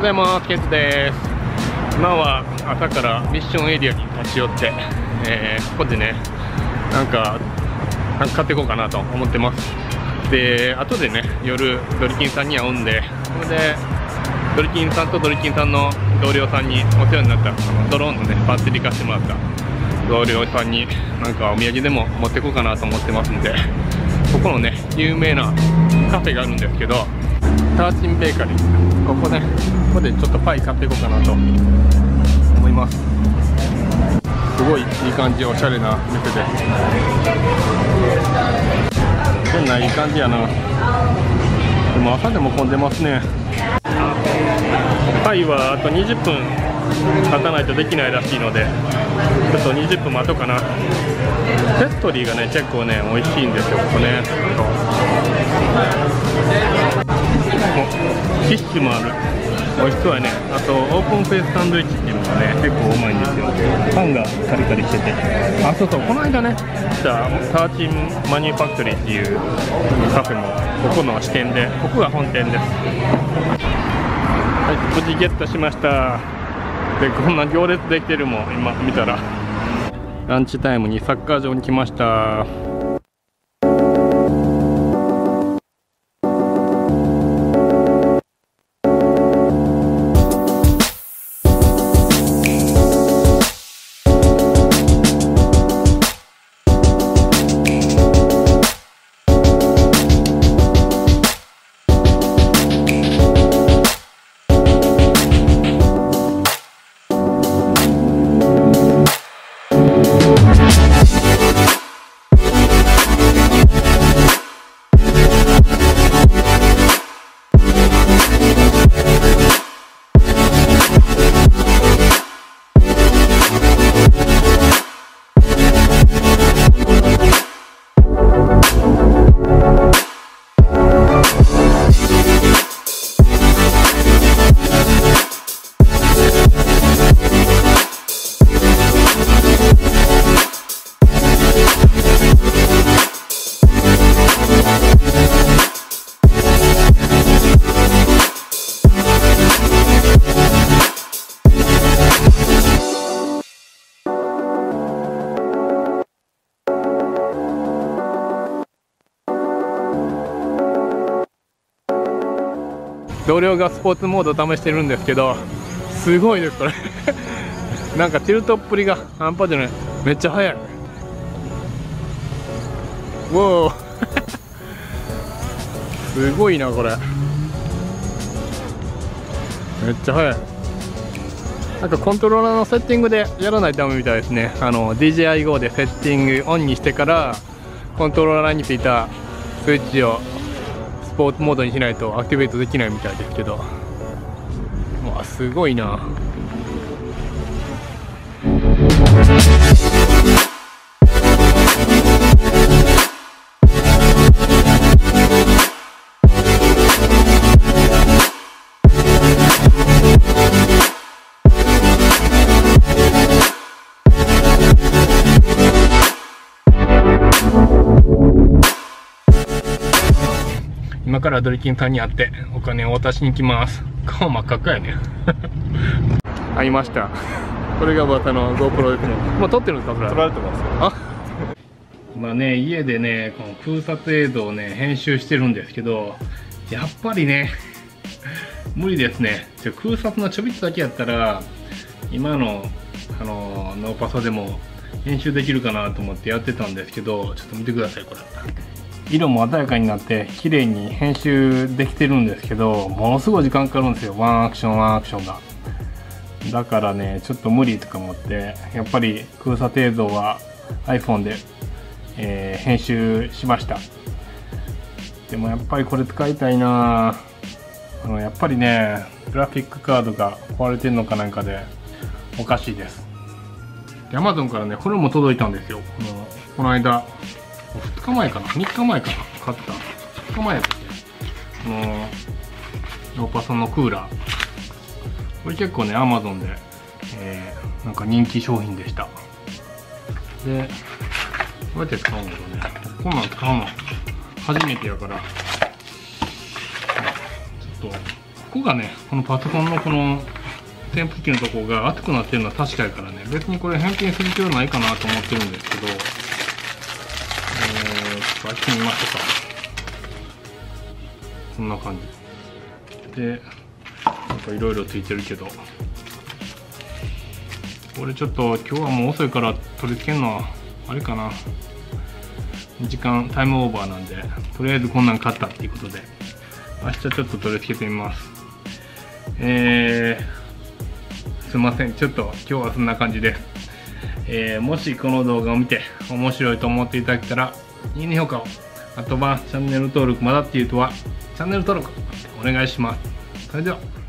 ございます。ケントです。今は朝からミッションエリアに立ち寄って、ここでね、なんか買っていこうかなと思ってます。で、後でね、夜ドリキンさんに会うんで、それでドリキンさんとドリキンさんの同僚さんにお世話になったドローンのねバッテリー貸してもらった同僚さんになんかお土産でも持っていこうかなと思ってますんで、ここのね有名なカフェがあるんですけど、ターチンベーカリー、ここでちょっとパイ買っていこうかなと思います。すごいいい感じ、おしゃれな店で、店内いい感じやな。でも朝でも混んでますね。パイはあと20分待たないとできないらしいので、ちょっと20分待とうかな。ペストリーがね結構ね美味しいんですよ、ここね。キッシュもある、美味しそうやね。あとオープンフェイスサンドイッチっていうのがね結構うまいんですよ。パンがカリカリしてて、あ、そうそう、この間ね来たターチンマニュファクトリーっていうカフェもここの支店で、ここが本店です。はい、無事ゲットしました。で、こんな行列できてるもん、今見たら。ランチタイムにサッカー場に来ました。同僚がスポーツモードを試してるんですけど、すごいですこれなんかティルトっぷりが半端じゃない。めっちゃ速い。ウォーすごいなこれ、めっちゃ速い。なんかコントローラーのセッティングでやらないとダメみたいですね。DJI GO でセッティングオンにしてからコントローラーについたスイッチをスポーツモードにしないとアクティベートできないみたいですけど、うわすごいな。今からドリキンさんに会ってお金を渡しに行きます。顔真っ赤っかやね会いました。これが噂の GoPro ですね。もう撮ってるんですか？それ撮られてますよ。 あ今ね家でねこの空撮映像をね編集してるんですけど、やっぱりね無理ですね。空撮のちょびっとだけやったら今のノーパソでも編集できるかなと思ってやってたんですけど、ちょっと見てくださいこれ。色も鮮やかになって綺麗に編集できてるんですけど、ものすごい時間かかるんですよ、ワンアクションが。だからねちょっと無理とか思って、やっぱり空撮映像は iPhone で、編集しました。でもやっぱりこれ使いたいな。やっぱりねグラフィックカードが壊れてるのかなんかでおかしいです。で Amazon からねこれも届いたんですよ。この間2日前かな3日前かな買った、2日前やったっけ、ノーパソのクーラー。これ結構ね Amazon で、なんか人気商品でした。でどうやって使うんだろうね。こんなん使うの初めてやから、ちょっとこがね、このパソコンのこの扇風機のとこが熱くなってるのは確かやからね、別にこれ返品する必要ないかなと思ってるんですけど、開けてみましょうか。こんな感じで、なんかいろいろついてるけど、これちょっと今日はもう遅いから取り付けるのはあれかな、時間タイムオーバーなんで、とりあえずこんなん買ったっていうことで明日ちょっと取り付けてみます。すいません、ちょっと今日はそんな感じです。もしこの動画を見て面白いと思っていただけたらいいね評価を、あとはチャンネル登録まだっていう人はチャンネル登録お願いします。それでは。